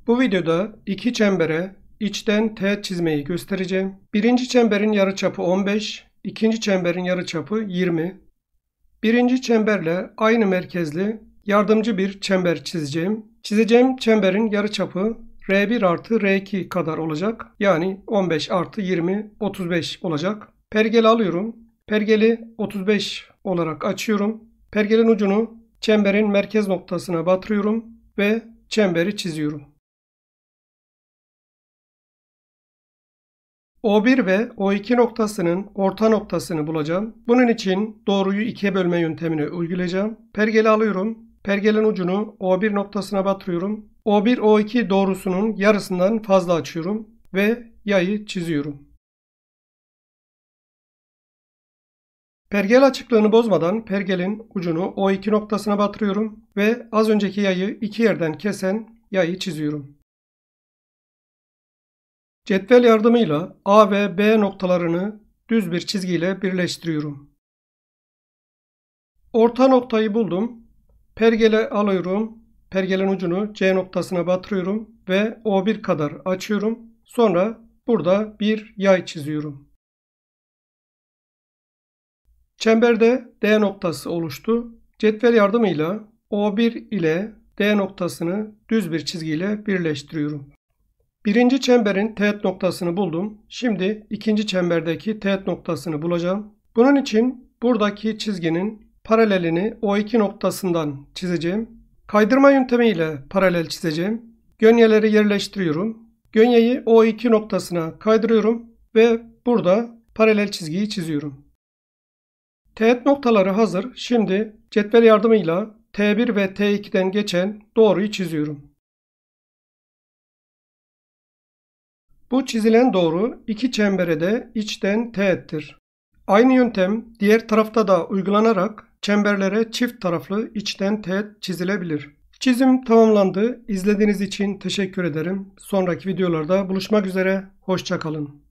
Bu videoda iki çembere içten teğet çizmeyi göstereceğim. Birinci çemberin yarıçapı 15, ikinci çemberin yarıçapı 20. Birinci çemberle aynı merkezli yardımcı bir çember çizeceğim. Çizeceğim çemberin yarıçapı R1 artı R2 kadar olacak. Yani 15 artı 20, 35 olacak. Pergeli alıyorum. Pergeli 35 olarak açıyorum. Pergelin ucunu çemberin merkez noktasına batırıyorum ve çemberi çiziyorum. O1 ve O2 noktasının orta noktasını bulacağım. Bunun için doğruyu ikiye bölme yöntemini uygulayacağım. Pergeli alıyorum. Pergelin ucunu O1 noktasına batırıyorum. O1-O2 doğrusunun yarısından fazla açıyorum ve yayı çiziyorum. Pergel açıklığını bozmadan pergelin ucunu O2 noktasına batırıyorum ve az önceki yayı iki yerden kesen yayı çiziyorum. Cetvel yardımıyla A ve B noktalarını düz bir çizgiyle birleştiriyorum. Orta noktayı buldum. Pergele alıyorum. Pergelin ucunu C noktasına batırıyorum ve O1 kadar açıyorum. Sonra burada bir yay çiziyorum. Çemberde D noktası oluştu. Cetvel yardımıyla O1 ile D noktasını düz bir çizgiyle birleştiriyorum. Birinci çemberin teğet noktasını buldum. Şimdi ikinci çemberdeki teğet noktasını bulacağım. Bunun için buradaki çizginin paralelini O2 noktasından çizeceğim. Kaydırma yöntemiyle paralel çizeceğim. Gönyeleri yerleştiriyorum. Gönyeyi O2 noktasına kaydırıyorum ve burada paralel çizgiyi çiziyorum. Teğet noktaları hazır. Şimdi cetvel yardımıyla T1 ve T2'den geçen doğruyu çiziyorum. Bu çizilen doğru iki çembere de içten teğettir. Aynı yöntem diğer tarafta da uygulanarak çemberlere çift taraflı içten teğet çizilebilir. Çizim tamamlandı. İzlediğiniz için teşekkür ederim. Sonraki videolarda buluşmak üzere. Hoşça kalın.